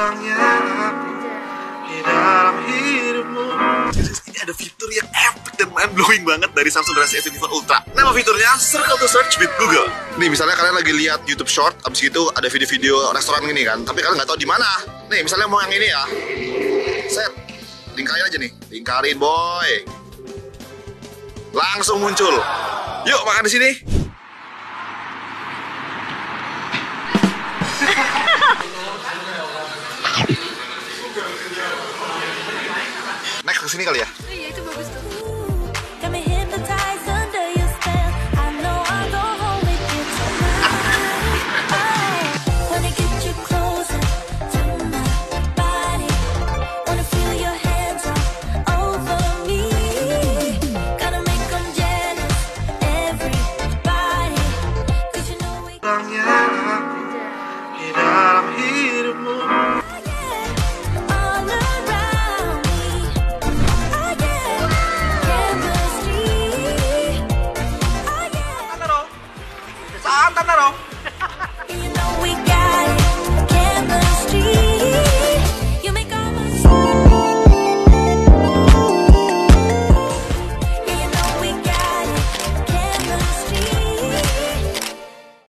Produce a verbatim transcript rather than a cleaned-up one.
di dalam hidupmu. Ini ada fitur yang epic dan mind blowing banget dari Samsung Galaxy S dua puluh Ultra. Nama fiturnya Circle to Search with Google. Nih misalnya kalian lagi lihat YouTube Short, abis itu ada video-video restoran gini kan, tapi kalian nggak tahu di mana. Nih misalnya mau yang ini ya, set, lingkarin aja nih, lingkarin boy, langsung muncul. Yuk makan di sini. Next ke sini kali ya. Iya itu bagus tuh. Di dalam hidupmu. Santan taro.